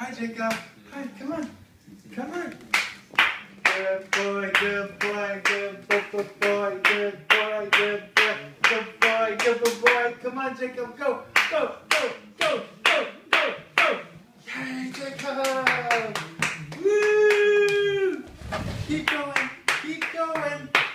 Hi, Jacob. Hi, come on. Come on. Good boy, good boy, good boy, good boy, good boy, good boy, good boy, good boy. Come on, Jacob, go, go, go, go, go, go, go. Yay, Jacob. Woo! Keep going, keep going.